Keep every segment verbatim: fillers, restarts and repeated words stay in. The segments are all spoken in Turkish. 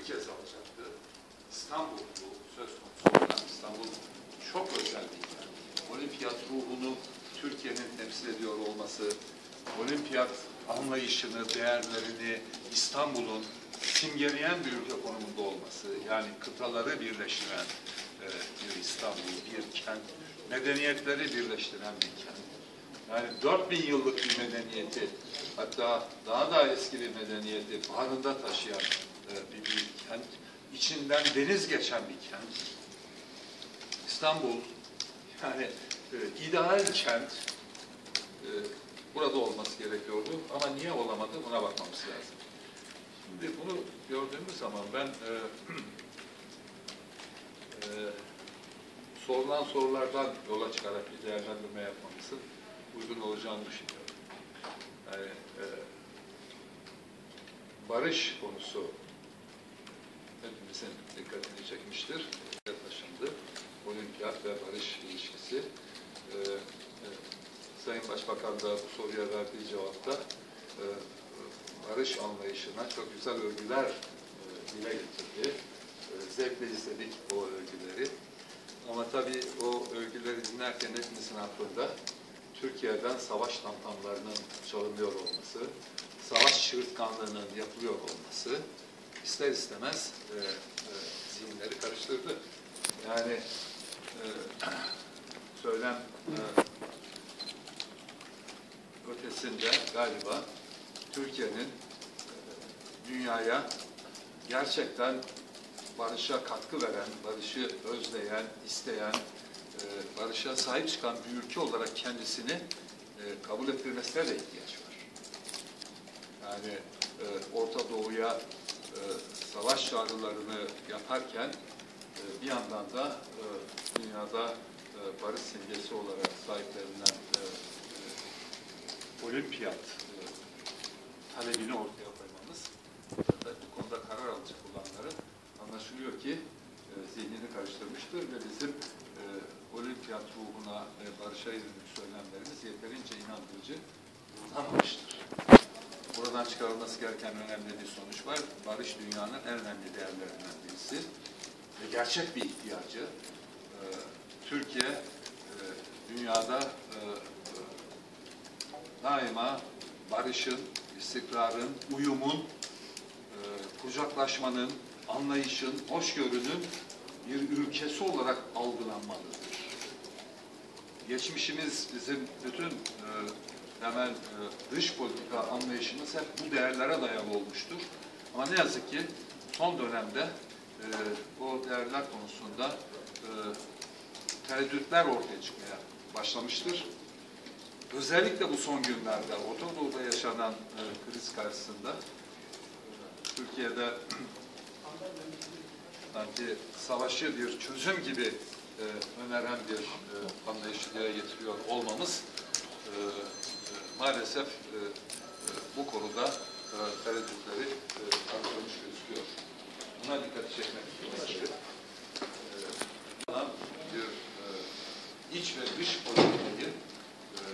Türkiye savaşacaktı. İstanbul bu söz konusu olan İstanbul çok özel bir yer. Olimpiyat ruhunu Türkiye'nin temsil ediyor olması, olimpiyat anlayışını, değerlerini İstanbul'un simgeleyen bir ülke konumunda olması, yani kıtaları birleştiren e, bir İstanbul, bir kent, medeniyetleri birleştiren bir kent. Yani dört bin yıllık bir medeniyeti, hatta daha da eski bir medeniyeti bağrında taşıyan e, bir büyük kent, içinden deniz geçen bir kent. İstanbul, yani e, ideal kent, e, burada olması gerekiyordu ama niye olamadı buna bakmamız lazım. Şimdi bunu gördüğümüz zaman ben e, e, sorulan sorulardan yola çıkarak bir değerlendirme yapmamızın uygun olacağını düşünüyorum. Yani e, barış konusu hepimizin dikkatini çekmiştir. Taşındı. Olimpiyat ve barış ilişkisi. E, e, Sayın Başbakan da bu soruya verdiği cevapta e, barış anlayışına çok güzel övgüler e, dile getirdi. E, zevkle izledik o övgüleri. Ama tabii o övgüleri dinlerken hepimizin aklında Türkiye'den savaş tamtamlarının çalınıyor olması, savaş çığırtkanlığının yapılıyor olması ister istemez e, e, zihinleri karıştırdı. Yani e, söylem e, ötesinde galiba Türkiye'nin e, dünyaya gerçekten barışa katkı veren, barışı özleyen, isteyen, e, barışa sahip çıkan bir ülke olarak kendisini e, kabul ettirmesine de ihtiyaç var. Yani e, Orta Doğu'ya e, savaş çağrılarını yaparken e, bir yandan da e, dünyada e, barış simgesi olarak sahiplenilen e, e, olimpiyat e, talebini ortaya koymamız e, bu konuda karar alacak olanların anlaşılıyor ki e, zihnini karıştırmıştır ve bizim e, olimpiyat ruhuna ve barışa yönelik söylemlerimiz yeterince inandırıcı bulunamamıştır. Buradan çıkarılması gereken önemli bir sonuç var. Barış dünyanın en önemli değerlerinden birisi ve gerçek bir ihtiyacı. E, Türkiye e, dünyada e, e, daima barışın, istikrarın, uyumun, e, kucaklaşmanın, anlayışın, hoşgörünün bir ülkesi olarak algılanmalıdır. Geçmişimiz bizim bütün e, temel e, dış politika anlayışımız hep bu değerlere dayalı olmuştur. Ama ne yazık ki son dönemde e, bu değerler konusunda e, tereddütler ortaya çıkmaya başlamıştır. Özellikle bu son günlerde Orta Doğu'da yaşanan e, kriz karşısında e, Türkiye'de sanki savaşı bir çözüm gibi e, öneren bir e, anlayışı dile getiriyor olmamız e, e, maalesef e, e, bu konuda e, tereddütleri e, artırmış gözüküyor. Buna dikkat çekmek istiyorum. E, bir e, iç ve dış politikayı e,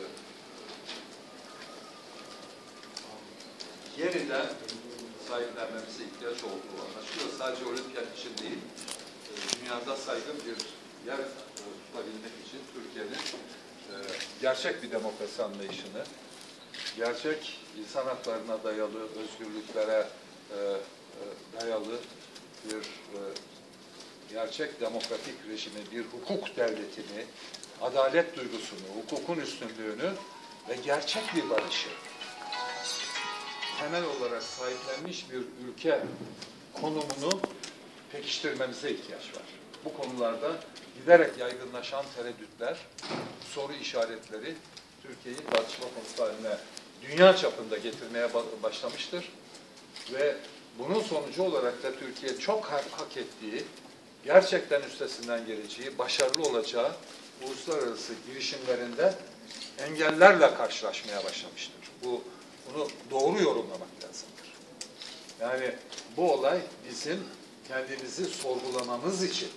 e, yeniden sahiplenmemize ihtiyaç olduğu anlaşılıyor. Sadece olimpiyat için değil, dünyada saygın bir yer tutabilmek için Türkiye'nin gerçek bir demokrasi anlayışını, gerçek insan haklarına dayalı, özgürlüklere dayalı bir gerçek demokratik rejimi, bir hukuk devletini, adalet duygusunu, hukukun üstünlüğünü ve gerçek bir barışı temel olarak sahiplenmiş bir ülke konumunu pekiştirmemize ihtiyaç var. Bu konularda giderek yaygınlaşan tereddütler, soru işaretleri Türkiye'yi tartışma konusu haline dünya çapında getirmeye başlamıştır. Ve bunun sonucu olarak da Türkiye çok hak ettiği, gerçekten üstesinden geleceği, başarılı olacağı uluslararası girişimlerinde engellerle karşılaşmaya başlamıştır. Bu Bunu doğru yorumlamak lazımdır. Yani bu olay bizim kendimizi sorgulamamız için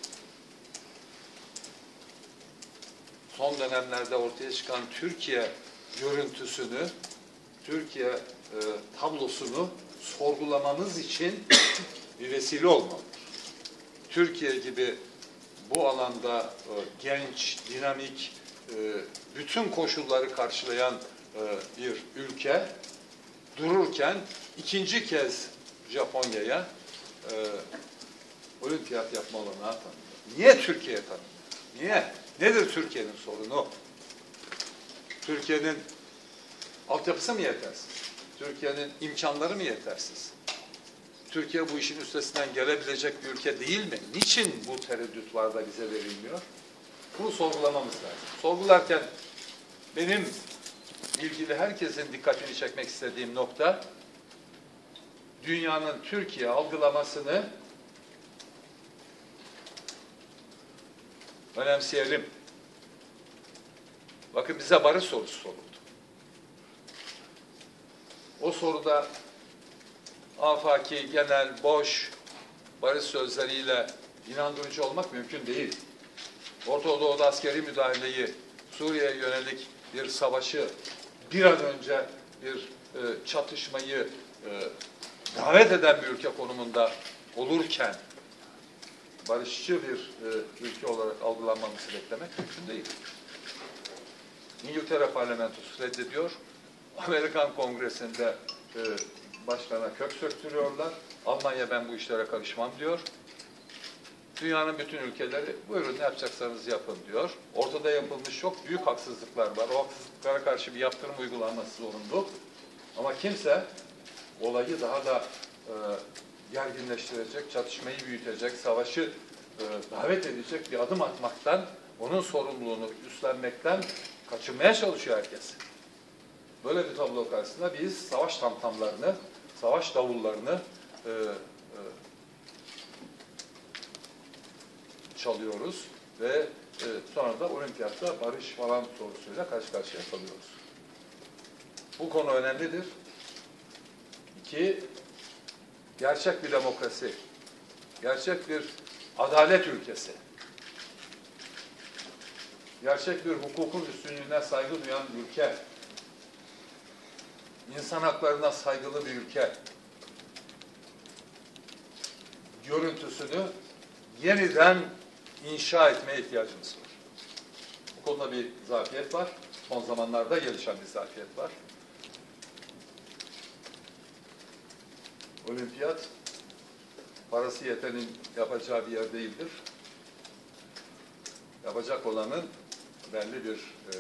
son dönemlerde ortaya çıkan Türkiye görüntüsünü, Türkiye e, tablosunu sorgulamamız için bir vesile olmalıdır. Türkiye gibi bu alanda e, genç, dinamik, e, bütün koşulları karşılayan e, bir ülke dururken ikinci kez Japonya'ya e, olimpiyat yapma olanağı tanınıyor. Niye Türkiye tanınıyor? Niye? Nedir Türkiye'nin sorunu? Türkiye'nin altyapısı mı yetersiz? Türkiye'nin imkanları mı yetersiz? Türkiye bu işin üstesinden gelebilecek bir ülke değil mi? Niçin bu tereddüt var da bize verilmiyor? Bunu sorgulamamız lazım. Sorgularken benim ilgili herkesin dikkatini çekmek istediğim nokta, dünyanın Türkiye algılamasını önemseyelim. Bakın bize barış sorusu soruldu. O soruda afaki, genel, boş barış sözleriyle inandırıcı olmak mümkün değil. Orta Doğu'da askeri müdahaleyi, Suriye'ye yönelik bir savaşı, bir an önce bir e, çatışmayı e, davet eden bir ülke konumunda olurken barışçı bir e, ülke olarak algılanmamızı beklemek mümkün değil. İngiltere parlamentosu reddediyor. Amerikan Kongresi'nde e, başkana kök söktürüyorlar. Almanya ben bu işlere karışmam diyor. Dünyanın bütün ülkeleri buyurun ne yapacaksanız yapın diyor. Ortada yapılmış çok büyük haksızlıklar var. O haksızlıklara karşı bir yaptırım uygulanması zorunlu. Ama kimse olayı daha da e, gerginleştirecek, çatışmayı büyütecek, savaşı e, davet edecek bir adım atmaktan, onun sorumluluğunu üstlenmekten kaçınmaya çalışıyor herkes. Böyle bir tablo karşısında biz savaş tamtamlarını, savaş davullarını e, e, çalıyoruz ve e, sonra da olimpiyatta barış falan sorusuyla karşı karşıya kalıyoruz. Bu konu önemlidir. İki, gerçek bir demokrasi, gerçek bir adalet ülkesi, gerçek bir hukukun üstünlüğüne saygı duyan ülke, insan haklarına saygılı bir ülke görüntüsünü yeniden inşa etmeye ihtiyacımız var. Bu konuda bir zafiyet var. Son zamanlarda gelişen bir zafiyet var. Olimpiyat parası yetenin yapacağı bir yer değildir. Yapacak olanın belli bir e,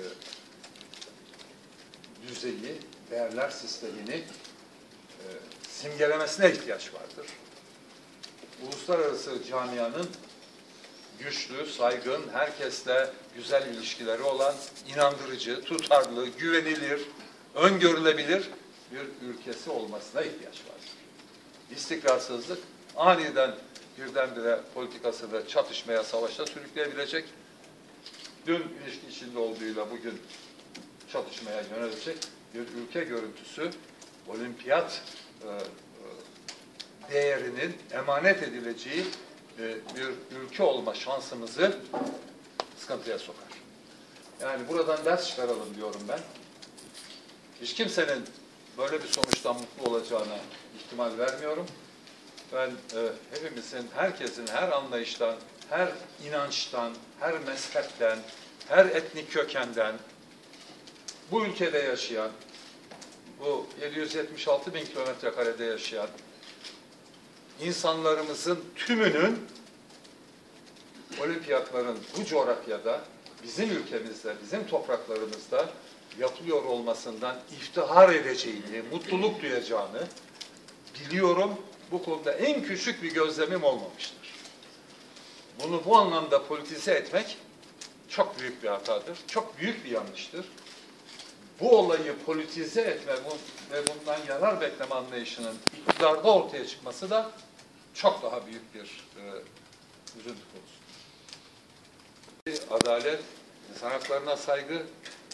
düzeyi, değerler sistemini e, simgelemesine ihtiyaç vardır. Uluslararası camianın güçlü, saygın, herkesle güzel ilişkileri olan, inandırıcı, tutarlı, güvenilir, öngörülebilir bir ülkesi olmasına ihtiyaç vardır. İstikrarsızlık aniden birdenbire politikasını çatışmaya, savaşa sürükleyebilecek, dün ilişki içinde olduğuyla bugün çatışmaya yönelecek bir ülke görüntüsü, olimpiyat e, e, değerinin emanet edileceği e, bir ülke olma şansımızı sıkıntıya sokar. Yani buradan ders çıkaralım diyorum ben. Hiç kimsenin böyle bir sonuçtan mutlu olacağına ihtimal vermiyorum. Ben e, hepimizin, herkesin her anlayıştan, her inançtan, her mezhepten, her etnik kökenden, bu ülkede yaşayan, bu yedi yüz yetmiş altı bin kilometre karede yaşayan insanlarımızın tümünün olimpiyatların bu coğrafyada, bizim ülkemizde, bizim topraklarımızda yapılıyor olmasından iftihar edeceğini, mutluluk duyacağını biliyorum. Bu konuda en küçük bir gözlemim olmamıştır. Bunu bu anlamda politize etmek çok büyük bir hatadır, çok büyük bir yanlıştır. Bu olayı politize etme ve bundan yarar bekleme anlayışının iktidarda ortaya çıkması da çok daha büyük bir e, üzüntü konusu. Adalet, insan haklarına saygı,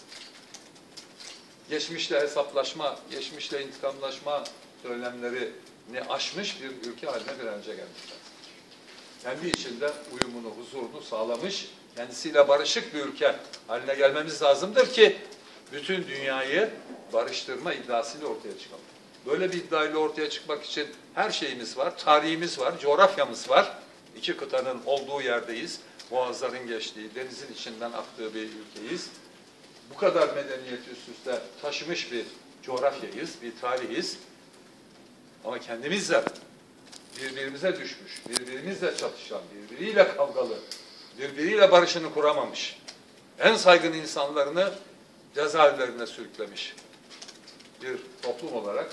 geçmişle hesaplaşma, geçmişle intikamlaşma söylemlerini aşmış bir ülke haline bir an önce gelmişler. Kendi içinde uyumunu, huzurunu sağlamış, kendisiyle barışık bir ülke haline gelmemiz lazımdır ki bütün dünyayı barıştırma iddiasıyla ortaya çıkalım. Böyle bir iddiayla ortaya çıkmak için her şeyimiz var, tarihimiz var, coğrafyamız var. İki kıtanın olduğu yerdeyiz. Boğazların geçtiği, denizin içinden aktığı bir ülkeyiz. Bu kadar medeniyeti üst üste taşımış bir coğrafyayız, bir tarihiz. Ama kendimizle birbirimize düşmüş, birbirimizle çatışan, birbiriyle kavgalı, birbiriyle barışını kuramamış, en saygın insanlarını cezaevlerine sürüklemiş bir toplum olarak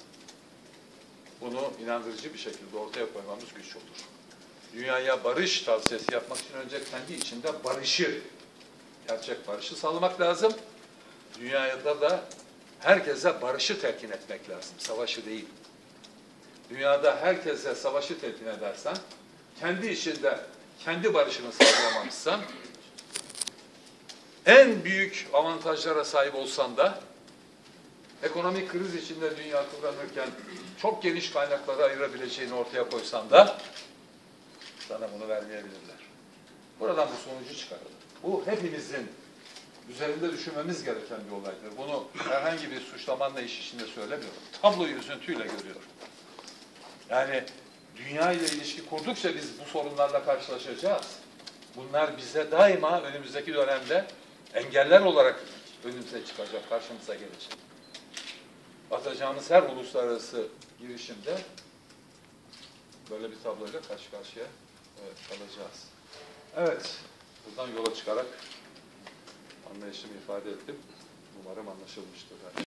bunu inandırıcı bir şekilde ortaya koymamız güç olur. Dünyaya barış tavsiyesi yapmak için önce kendi içinde barışı, gerçek barışı sağlamak lazım. Dünyada da herkese barışı telkin etmek lazım, savaşı değil. Dünyada herkese savaşı telkin edersen, kendi içinde kendi barışını sağlayamamışsan, en büyük avantajlara sahip olsan da, ekonomik kriz içinde dünya kıvranırken çok geniş kaynakları ayırabileceğini ortaya koysan da sana bunu vermeyebilirler. Buradan bu sonucu çıkarılır. Bu hepimizin üzerinde düşünmemiz gereken bir olaydır. Bunu herhangi bir suçlamanla iş içinde söylemiyorum. Tabloyu üzüntüyle görüyorum. Yani dünya ile ilişki kurdukça biz bu sorunlarla karşılaşacağız. Bunlar bize daima önümüzdeki dönemde engeller olarak önümüze çıkacak, karşımıza gelecek. Atacağımız her uluslararası girişimde böyle bir tabloyla karşı karşıya evet, kalacağız. Evet, buradan yola çıkarak anlayışımı ifade ettim. Umarım anlaşılmıştır.